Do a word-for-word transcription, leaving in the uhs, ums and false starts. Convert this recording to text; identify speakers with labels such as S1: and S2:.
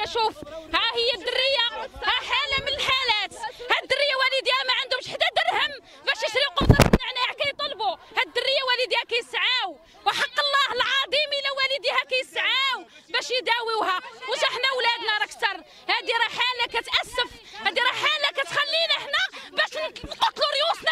S1: شوف ها هي الدريه، ها حاله من الحالات. هاد الدريه والديها ما عندهمش حتى درهم باش يشريو قبصه النعناع كيطلبوا. هاد الدريه والديها كيسعاو، وحق الله العظيم الا والديها كيسعاو باش يداويوها. واش احنا ولادنا راه كثر. هادي راه حاله كتاسف، هادي راه حاله كتخلينا حنا باش نقتلوا ريوسنا.